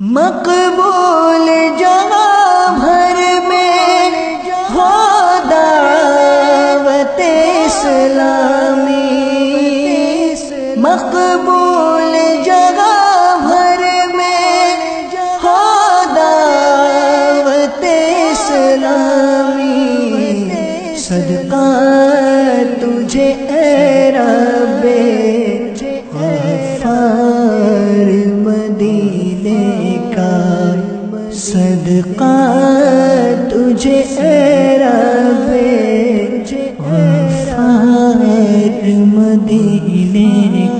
मकबूल जगह भर में हो दावत इस्लामी, मकबूल जगह भर में हो दावत इस्लामी। सदका तुझे ए रब्बे गफ्फार मदीने का, सदका तुझे ए रब्बे गफ्फार मदीने